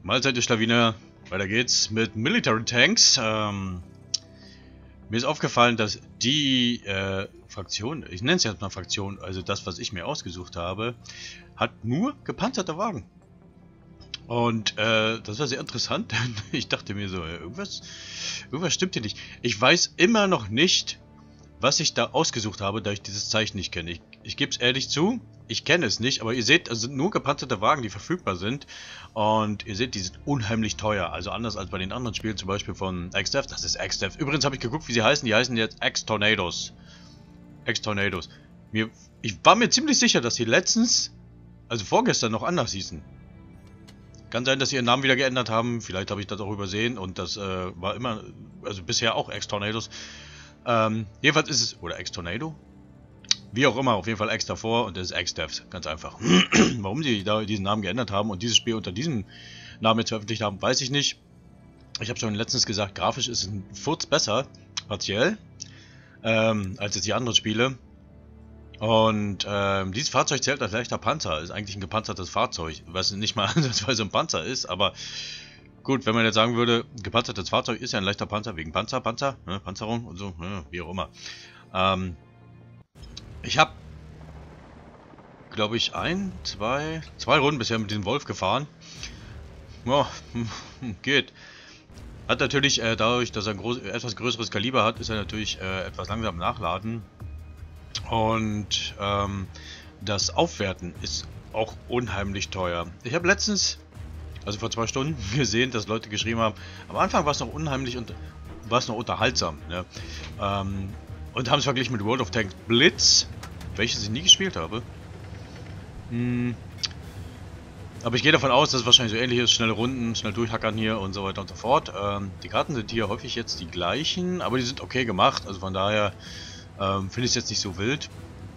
Mahlzeit, ihr Schlawiner. Weiter geht's mit Military Tanks. Mir ist aufgefallen, dass die Fraktion, ich nenne es jetzt mal Fraktion, also das, was ich mir ausgesucht habe, hat nur gepanzerte Wagen. Und das war sehr interessant, denn ich dachte mir so, irgendwas stimmt hier nicht. Ich weiß immer noch nicht, was ich da ausgesucht habe, da ich dieses Zeichen nicht kenne. Ich gebe es ehrlich zu, ich kenne es nicht, aber ihr seht, es sind nur gepanzerte Wagen, die verfügbar sind. Und ihr seht, die sind unheimlich teuer. Also anders als bei den anderen Spielen, zum Beispiel von X-Dev. Das ist X-Dev. Übrigens habe ich geguckt, wie sie heißen. Die heißen jetzt X-Tornadoes. X-Tornadoes. Ich war mir ziemlich sicher, dass sie letztens, also vorgestern, noch anders hießen. Kann sein, dass sie ihren Namen wieder geändert haben. Vielleicht habe ich das auch übersehen. Und das war immer, also bisher auch X-Tornadoes. Jedenfalls ist es, oder X-Tornado? Wie auch immer, auf jeden Fall X davor und das ist X-Dev, ganz einfach. Warum sie da diesen Namen geändert haben und dieses Spiel unter diesem Namen jetzt veröffentlicht haben, weiß ich nicht. Ich habe schon letztens gesagt, grafisch ist es ein Furz besser, partiell, als jetzt die anderen Spiele. Und dieses Fahrzeug zählt als leichter Panzer, ist eigentlich ein gepanzertes Fahrzeug, was nicht mal ansatzweise ein Panzer ist, aber gut, wenn man jetzt sagen würde, gepanzertes Fahrzeug ist ja ein leichter Panzer, wegen Panzer, ne, Panzerung und so, ne, wie auch immer. Ich habe, glaube ich, zwei Runden bisher mit diesem Wolf gefahren. Ja, geht. Hat natürlich, dadurch, dass er ein etwas größeres Kaliber hat, ist er natürlich etwas langsam nachladen. Und das Aufwerten ist auch unheimlich teuer. Ich habe letztens, also vor 2 Stunden, gesehen, dass Leute geschrieben haben, am Anfang war es noch unheimlich und war es noch unterhaltsam. Ne? Und haben es verglichen mit World of Tanks Blitz, welches ich nie gespielt habe. Aber ich gehe davon aus, dass es wahrscheinlich so ähnlich ist. Schnelle Runden, schnell durchhackern hier und so weiter und so fort. Die Karten sind hier häufig jetzt die gleichen, aber die sind okay gemacht. Also von daher finde ich es jetzt nicht so wild.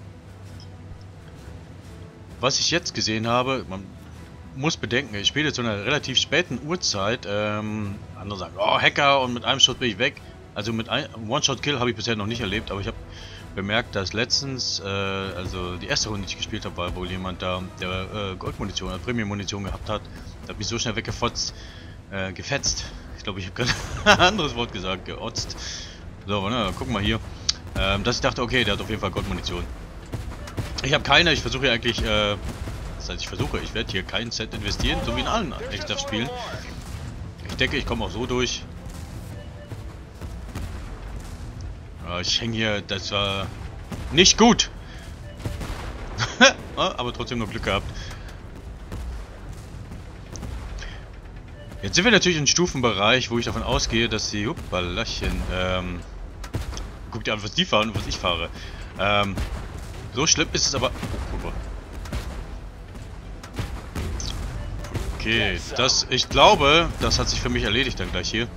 Was ich jetzt gesehen habe, man muss bedenken, ich spiele zu einer relativ späten Uhrzeit. Andere sagen, oh, Hacker und mit einem Shot bin ich weg. Also mit einem One-Shot-Kill habe ich bisher noch nicht erlebt, aber ich habe bemerkt, dass letztens, also die erste Runde, die ich gespielt habe, war wohl jemand da, der Goldmunition, also Premium-Munition gehabt hat. Der hat mich so schnell weggefetzt. Ich glaube, ich habe gerade ein anderes Wort gesagt, geotzt. So, ne, gucken wir hier. Dass ich dachte, okay, der hat auf jeden Fall Goldmunition. Ich habe keine, ich versuche ja eigentlich, das heißt, ich werde hier keinen Cent investieren, so wie in allen X-Dev-Spielen. Ich denke, ich komme auch so durch. Ich hänge hier, das war nicht gut. Aber trotzdem noch Glück gehabt. Jetzt sind wir natürlich im Stufenbereich, wo ich davon ausgehe, dass die Huppalachen, guckt ihr an, was die fahren und was ich fahre. So schlimm ist es aber. Oh, guck mal. Okay, ich glaube, das hat sich für mich erledigt dann gleich hier.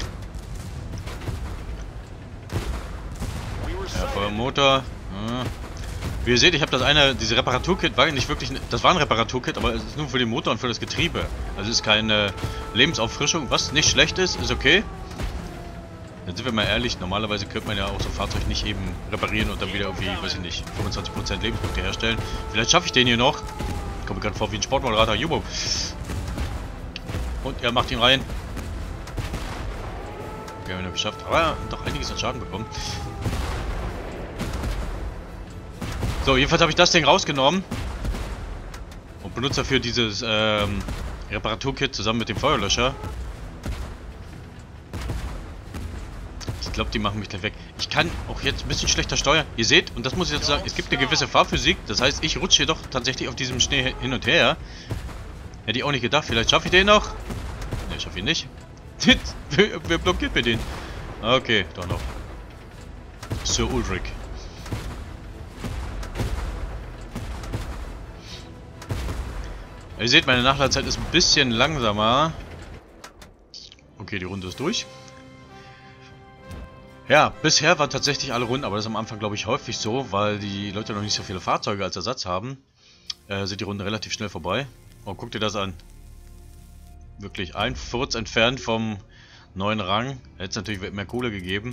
Motor. Ja. Wie ihr seht, ich habe diese Reparaturkit war nicht wirklich, das war ein Reparaturkit, aber es ist nur für den Motor und für das Getriebe. Also es ist keine Lebensauffrischung, was nicht schlecht ist okay. Dann sind wir mal ehrlich, normalerweise könnte man ja auch so ein Fahrzeug nicht eben reparieren und dann wieder irgendwie, weiß ich nicht, 25% Lebenspunkte herstellen. Vielleicht schaffe ich den hier noch. Ich komme gerade vor wie ein Sportmoderator, Jubo. Und er macht ihn rein. Wir haben ihn geschafft, aber doch einiges an Schaden bekommen. So, jedenfalls habe ich das Ding rausgenommen und benutze dafür dieses Reparaturkit zusammen mit dem Feuerlöscher. Ich glaube, die machen mich gleich weg. Ich kann auch jetzt ein bisschen schlechter steuern. Ihr seht, und das muss ich jetzt sagen, es gibt eine gewisse Fahrphysik. Das heißt, ich rutsche hier doch tatsächlich auf diesem Schnee hin und her. Hätte ich auch nicht gedacht. Vielleicht schaffe ich den noch. Ne, ich schaffe ihn nicht. Wer blockiert mir den? Okay, doch noch. Sir Ulrich. Ihr seht, meine Nachladezeit ist ein bisschen langsamer. Okay, die Runde ist durch. Ja, bisher waren tatsächlich alle Runden, aber das ist am Anfang, glaube ich, häufig so, weil die Leute noch nicht so viele Fahrzeuge als Ersatz haben. Sind die Runden relativ schnell vorbei. Oh, guck dir das an. Wirklich ein Furz entfernt vom neuen Rang. Hätte es natürlich mehr Kohle gegeben.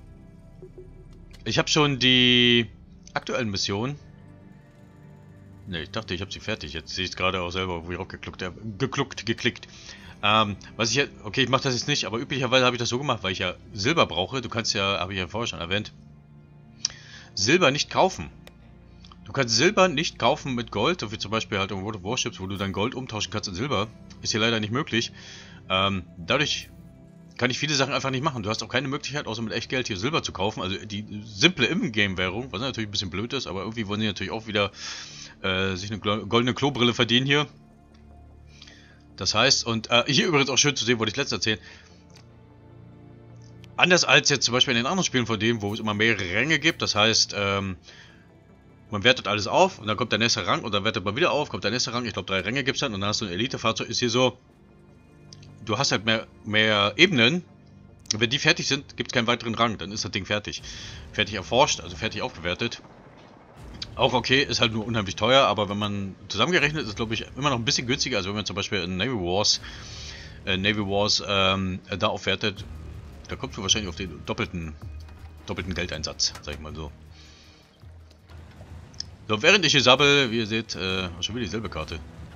Ich habe schon die aktuellen Missionen Ne, ich dachte, ich habe sie fertig. Jetzt sehe ich es gerade auch selber, wo ich auch geklickt. Was ich jetzt... Okay, ich mache das jetzt nicht, aber üblicherweise habe ich das so gemacht, weil ich ja Silber brauche. Du kannst ja, habe ich ja vorher schon erwähnt, Silber nicht kaufen. Du kannst Silber nicht kaufen mit Gold, so wie zum Beispiel halt in World of Warships, wo du dein Gold umtauschen kannst in Silber. Ist hier leider nicht möglich. Dadurch kann ich viele Sachen einfach nicht machen. Du hast auch keine Möglichkeit, außer mit Echtgeld hier Silber zu kaufen. Also die simple Ingame-Währung, was natürlich ein bisschen blöd ist, aber irgendwie wollen die natürlich auch wieder sich eine goldene Klobrille verdienen hier. Das heißt, und hier übrigens auch schön zu sehen, wollte ich letztens erzählen. Anders als jetzt zum Beispiel in den anderen Spielen von dem, wo es immer mehrere Ränge gibt, das heißt, man wertet alles auf und dann kommt der nächste Rang und dann wertet man wieder auf, kommt der nächste Rang. Ich glaube 3 Ränge gibt es dann und dann hast du ein Elite-Fahrzeug. Ist hier so, du hast halt mehr Ebenen. Und wenn die fertig sind, gibt es keinen weiteren Rang. Dann ist das Ding fertig. Fertig erforscht, also fertig aufgewertet. Auch okay, ist halt nur unheimlich teuer, aber wenn man zusammengerechnet ist, glaube ich, immer noch ein bisschen günstiger. Also wenn man zum Beispiel in Navy Wars da aufwertet, da kommst du wahrscheinlich auf den doppelten Geldeinsatz, sag ich mal so. So, während ich hier sabbel, wie ihr seht, schon wieder dieselbe Karte.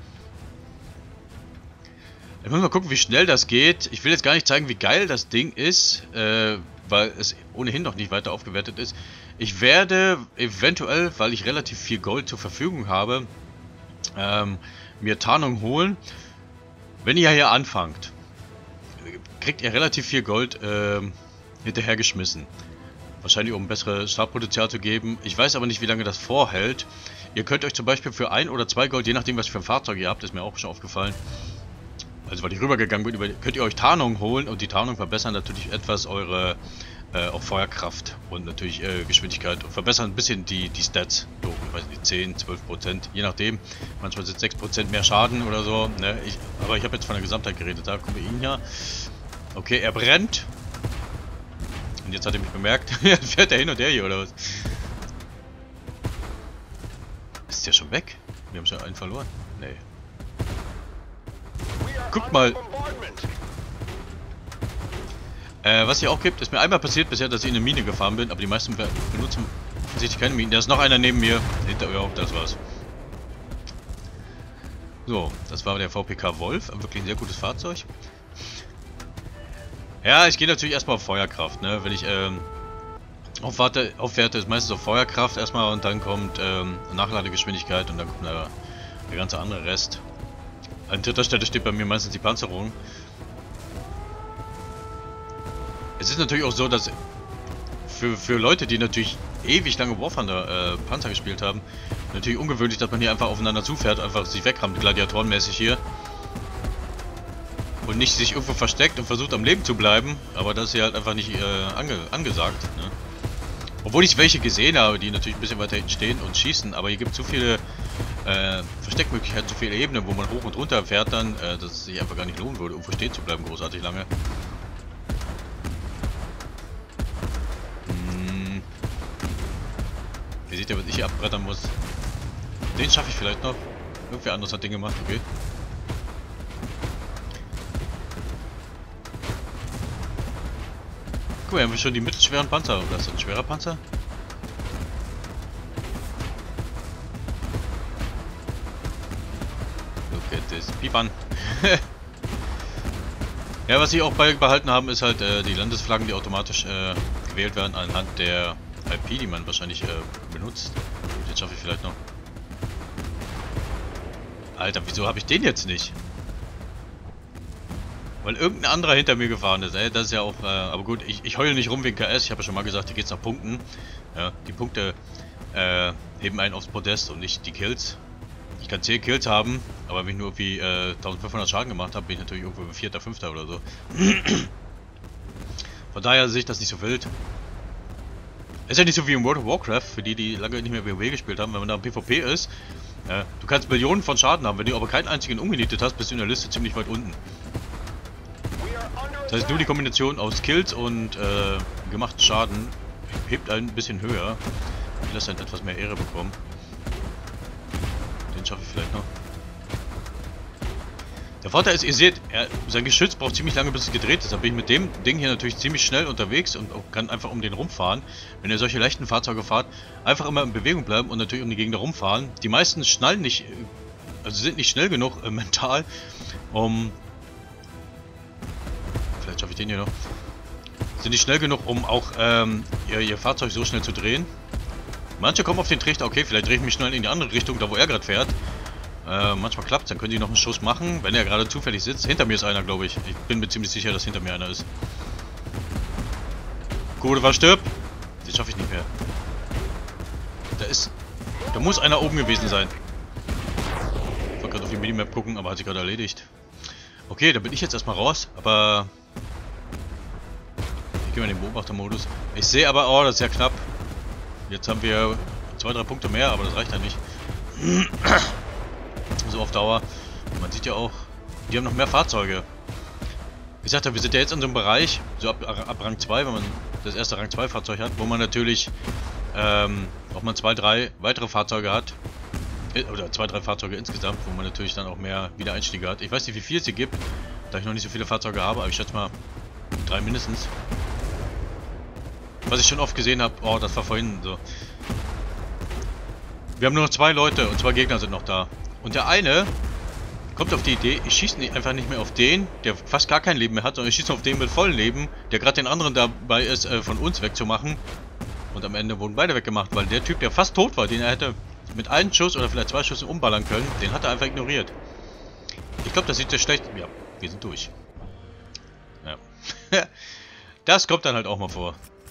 Ich muss mal gucken, wie schnell das geht. Ich will jetzt gar nicht zeigen, wie geil das Ding ist, weil es ohnehin noch nicht weiter aufgewertet ist. Ich werde eventuell, weil ich relativ viel Gold zur Verfügung habe, mir Tarnung holen. Wenn ihr hier anfangt, kriegt ihr relativ viel Gold hinterhergeschmissen. Wahrscheinlich um bessere Startpotenzial zu geben. Ich weiß aber nicht, wie lange das vorhält. Ihr könnt euch zum Beispiel für 1 oder 2 Gold, je nachdem was für ein Fahrzeug ihr habt, ist mir auch schon aufgefallen. Also weil ich rübergegangen bin, könnt ihr euch Tarnung holen und die Tarnung verbessern natürlich etwas eure auch Feuerkraft und natürlich Geschwindigkeit und verbessern ein bisschen die Stats. So, ich weiß nicht, 10, 12%, je nachdem. Manchmal sind 6% mehr Schaden oder so. Ne? Aber ich habe jetzt von der Gesamtheit geredet. Da kommen wir ihn ja. Okay, er brennt. Und jetzt hat er mich bemerkt. Jetzt fährt er hin und her hier, oder was? Ist der schon weg? Wir haben schon einen verloren. Nee. Guck mal. Was hier auch gibt, ist mir einmal passiert bisher, dass ich in eine Mine gefahren bin, aber die meisten benutzen offensichtlich keine Minen. Da ist noch einer neben mir. Hinter mir auch, das war's. So, das war der VPK Wolf. Wirklich ein sehr gutes Fahrzeug. Ja, ich gehe natürlich erstmal auf Feuerkraft, ne? Wenn ich aufwerte, ist meistens auf Feuerkraft erstmal und dann kommt Nachladegeschwindigkeit und dann kommt der ganze andere Rest. An dritter Stelle steht bei mir meistens die Panzerung. Es ist natürlich auch so, dass für Leute, die natürlich ewig lange War Thunder Panzer gespielt haben, natürlich ungewöhnlich, dass man hier einfach aufeinander zufährt, einfach sich wegrammt, gladiatorenmäßig hier. Und nicht sich irgendwo versteckt und versucht am Leben zu bleiben, aber das ist ja halt einfach nicht angesagt. Ne? Obwohl ich welche gesehen habe, die natürlich ein bisschen weiter hinten stehen und schießen, aber hier gibt es zu viele Versteckmöglichkeiten, zu viele Ebenen, wo man hoch und runter fährt dann, dass es sich einfach gar nicht lohnen würde, irgendwo stehen zu bleiben, großartig lange. Ihr seht ja, was ich hier abbrettern muss. Den schaffe ich vielleicht noch. Irgendwer anderes hat den gemacht, okay. Guck mal, haben wir schon die mittelschweren Panzer. Oder ist das ein schwerer Panzer? Look at this. Piep an. Ja, was sie auch beibehalten haben, ist halt die Landesflaggen, die automatisch gewählt werden anhand der IP, die man wahrscheinlich benutzt. Den schaffe ich vielleicht noch. Alter, wieso habe ich den jetzt nicht? Weil irgendein anderer hinter mir gefahren ist, ey, das ist ja auch, aber gut, ich heule nicht rum wegen KS, ich habe ja schon mal gesagt, hier geht's nach Punkten. Ja, die Punkte heben einen aufs Podest und nicht die Kills. Ich kann 10 Kills haben, aber wenn ich nur irgendwie 1500 Schaden gemacht habe, bin ich natürlich irgendwo 4., 5. oder so. Von daher sehe ich das nicht so wild. Ist ja nicht so wie in World of Warcraft, für die, die lange nicht mehr WoW gespielt haben, wenn man da im PvP ist. Du kannst Millionen von Schaden haben, wenn du aber keinen einzigen umgenietet hast, bist du in der Liste ziemlich weit unten. Das heißt, nur die Kombination aus Kills und gemachten Schaden hebt einen ein bisschen höher. Ich lasse dann etwas mehr Ehre bekommen. Den schaffe ich vielleicht noch. Der Vorteil ist, ihr seht, sein Geschütz braucht ziemlich lange, bis es gedreht ist. Da bin ich mit dem Ding hier natürlich ziemlich schnell unterwegs und kann einfach um den rumfahren. Wenn ihr solche leichten Fahrzeuge fahrt, einfach immer in Bewegung bleiben und natürlich um die Gegend rumfahren. Die meisten schnallen nicht, also sind nicht schnell genug mental, um... Vielleicht schaffe ich den hier noch. Sind nicht schnell genug, um auch ihr Fahrzeug so schnell zu drehen. Manche kommen auf den Trichter, okay, vielleicht drehe ich mich schnell in die andere Richtung, da wo er gerade fährt. Manchmal klappt es, dann können die noch einen Schuss machen, wenn er gerade zufällig sitzt. Hinter mir ist einer, glaube ich. Ich bin mir ziemlich sicher, dass hinter mir einer ist. Gut, was stirbt? Das schaffe ich nicht mehr. Da muss einer oben gewesen sein. Ich wollte gerade auf die Minimap gucken, aber hat sich gerade erledigt. Okay, da bin ich jetzt erstmal raus, aber... Ich gehe mal in den Beobachtermodus. Ich sehe aber, oh, das ist ja knapp. Jetzt haben wir 2-3 Punkte mehr, aber das reicht ja nicht. So auf Dauer. Und man sieht ja auch, die haben noch mehr Fahrzeuge. Ich sagte, wir sind ja jetzt in so einem Bereich, so ab Rang 2, wenn man das erste Rang 2 Fahrzeug hat, wo man natürlich auch mal 2-3 weitere Fahrzeuge hat. Oder 2-3 Fahrzeuge insgesamt, wo man natürlich dann auch mehr Wiedereinstiege hat. Ich weiß nicht, wie viel es hier gibt, da ich noch nicht so viele Fahrzeuge habe, aber ich schätze mal 3 mindestens. Was ich schon oft gesehen habe, oh, das war vorhin so. Wir haben nur noch 2 Leute und 2 Gegner sind noch da. Und der eine kommt auf die Idee, ich schieße einfach nicht mehr auf den, der fast gar kein Leben mehr hat, sondern ich schieße auf den mit vollem Leben, der gerade den anderen dabei ist, von uns wegzumachen. Und am Ende wurden beide weggemacht, weil der Typ, der fast tot war, den er hätte mit einem Schuss oder vielleicht 2 Schüssen umballern können, den hat er einfach ignoriert. Ich glaube, das sieht sehr schlecht. Ja, wir sind durch. Ja. Das kommt dann halt auch mal vor.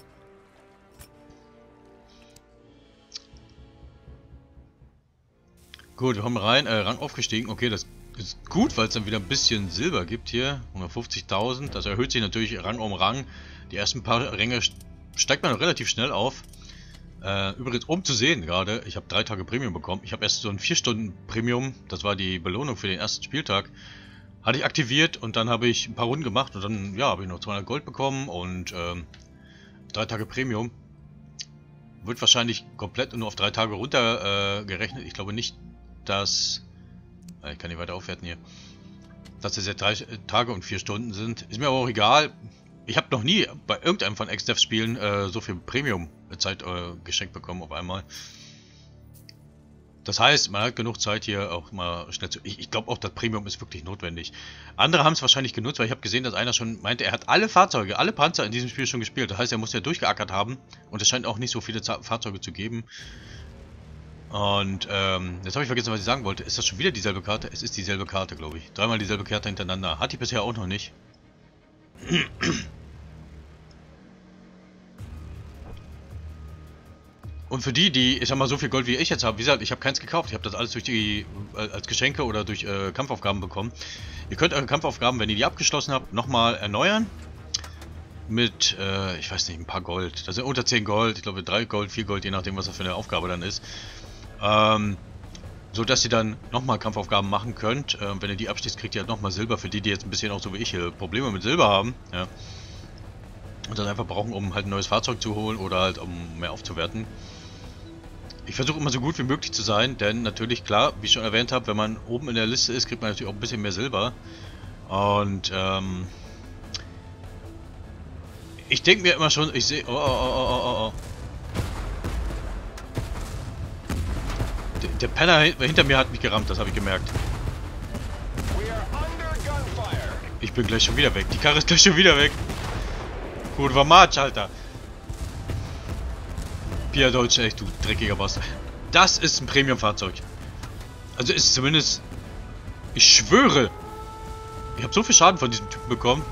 Gut, wir kommen rein, Rang aufgestiegen. Okay, das ist gut, weil es dann wieder ein bisschen Silber gibt hier. 150.000, das erhöht sich natürlich Rang um Rang. Die ersten paar Ränge steigt man relativ schnell auf. Übrigens, um zu sehen gerade, ich habe 3 Tage Premium bekommen. Ich habe erst so ein 4 Stunden Premium, das war die Belohnung für den ersten Spieltag. Hatte ich aktiviert und dann habe ich ein paar Runden gemacht und dann, ja, habe ich noch 200 Gold bekommen und 3 Tage Premium. Wird wahrscheinlich komplett nur auf 3 Tage runter gerechnet. Ich glaube nicht, dass... Ich kann nicht weiter aufwerten hier. Dass es ja 3 Tage und 4 Stunden sind. Ist mir aber auch egal. Ich habe noch nie bei irgendeinem von XDev-Spielen so viel Premium-Zeit geschenkt bekommen auf einmal. Das heißt, man hat genug Zeit hier auch mal schnell zu... Ich glaube auch, das Premium ist wirklich notwendig. Andere haben es wahrscheinlich genutzt, weil ich habe gesehen, dass einer schon meinte, er hat alle Fahrzeuge, alle Panzer in diesem Spiel schon gespielt. Das heißt, er muss ja durchgeackert haben. Und es scheint auch nicht so viele Fahrzeuge zu geben. Und jetzt habe ich vergessen, was ich sagen wollte. Ist das schon wieder dieselbe Karte? Es ist dieselbe Karte, glaube ich. 3-mal dieselbe Karte hintereinander. Hat die bisher auch noch nicht. Und für die, ich sag mal, so viel Gold wie ich jetzt habe, wie gesagt, ich habe keins gekauft. Ich habe das alles durch die, als Geschenke oder durch Kampfaufgaben bekommen. Ihr könnt eure Kampfaufgaben, wenn ihr die abgeschlossen habt, nochmal erneuern. Mit, ich weiß nicht, ein paar Gold. Das sind unter 10 Gold, ich glaube 3 Gold, 4 Gold, je nachdem, was das für eine Aufgabe dann ist. So dass ihr dann nochmal Kampfaufgaben machen könnt. Wenn ihr die abschließt, kriegt ihr halt nochmal Silber. Für die, die jetzt ein bisschen auch so wie ich hier Probleme mit Silber haben. Ja. Und dann einfach brauchen, um halt ein neues Fahrzeug zu holen oder halt um mehr aufzuwerten. Ich versuche immer so gut wie möglich zu sein, denn natürlich, klar, wie ich schon erwähnt habe, wenn man oben in der Liste ist, kriegt man natürlich auch ein bisschen mehr Silber. Und ich denke mir immer schon, ich sehe... Oh. Der Penner hinter mir hat mich gerammt, das habe ich gemerkt. Ich bin gleich schon wieder weg. Die Karre ist gleich schon wieder weg. Gut, war March, Alter. Pia Deutsch, echt, du dreckiger Bastard. Das ist ein Premium-Fahrzeug. Also ist zumindest... Ich schwöre. Ich habe so viel Schaden von diesem Typen bekommen.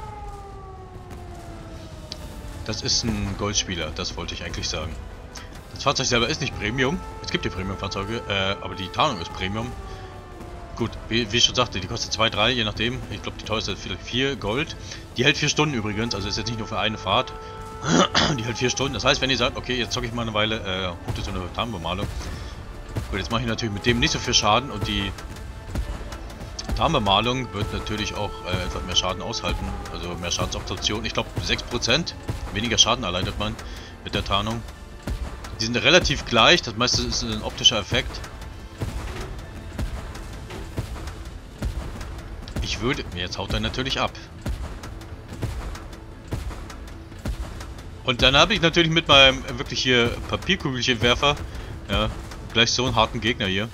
Das ist ein Goldspieler, das wollte ich eigentlich sagen. Das Fahrzeug selber ist nicht Premium. Es gibt ja Premium-Fahrzeuge, aber die Tarnung ist Premium. Gut, wie ich schon sagte, die kostet 2, 3, je nachdem. Ich glaube, die teuerste ist vielleicht 4 Gold. Die hält 4 Stunden übrigens, also ist jetzt nicht nur für eine Fahrt. Die hält 4 Stunden. Das heißt, wenn ihr sagt, okay, jetzt zocke ich mal eine Weile, so eine Tarnbemalung. Gut, jetzt mache ich natürlich mit dem nicht so viel Schaden und die Tarnbemalung wird natürlich auch etwas mehr Schaden aushalten. Also mehr Schadensabsorption. Ich glaube 6%. Weniger Schaden erleidet man mit der Tarnung. Die sind relativ gleich, das meiste ist ein optischer Effekt. Ich würde... Jetzt haut er natürlich ab. Und dann habe ich natürlich mit meinem wirklich hier Papierkügelchenwerfer, ja, gleich so einen harten Gegner hier.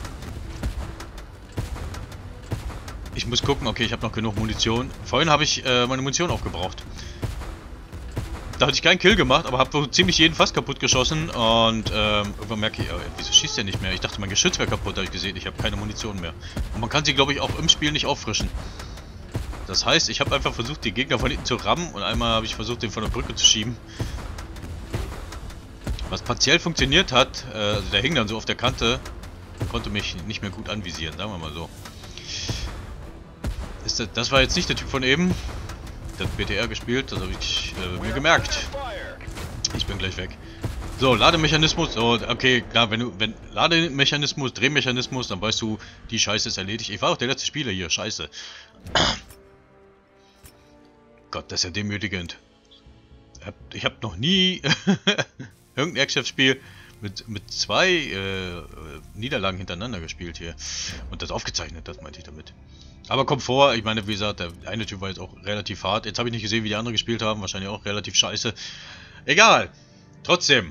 Ich muss gucken, okay, ich habe noch genug Munition. Vorhin habe ich meine Munition aufgebraucht. Da hatte ich keinen Kill gemacht, aber habe so ziemlich jeden fast kaputt geschossen. Und irgendwann merke ich, wieso schießt der nicht mehr? Ich dachte, mein Geschütz wäre kaputt, habe ich gesehen. Ich habe keine Munition mehr. Und man kann sie, glaube ich, auch im Spiel nicht auffrischen. Das heißt, ich habe einfach versucht, die Gegner von hinten zu rammen. Und einmal habe ich versucht, den von der Brücke zu schieben. Was partiell funktioniert hat, also der hing dann so auf der Kante, konnte mich nicht mehr gut anvisieren, sagen wir mal so. Das war jetzt nicht der Typ von eben. Der hat BTR gespielt, das habe ich mir gemerkt. Ich bin gleich weg. So, Lademechanismus. So, okay, klar, wenn Lademechanismus, Drehmechanismus, dann weißt du, die Scheiße ist erledigt. Ich war auch der letzte Spieler hier, scheiße. Gott, das ist ja demütigend. Ich hab noch nie irgendein Action-Spiel mit 2 Niederlagen hintereinander gespielt hier. Und das aufgezeichnet, das meinte ich damit. Aber Komfort, ich meine, wie gesagt, der eine Typ war jetzt auch relativ hart. Jetzt habe ich nicht gesehen, wie die anderen gespielt haben. Wahrscheinlich auch relativ scheiße. Egal. Trotzdem.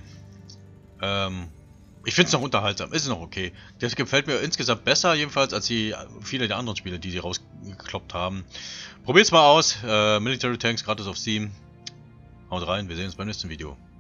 Ich finde es noch unterhaltsam. Ist noch okay. Das gefällt mir insgesamt besser, jedenfalls, als viele der anderen Spiele, die sie rausgekloppt haben. Probiert's mal aus. Military Tanks gratis auf Steam. Haut rein, wir sehen uns beim nächsten Video.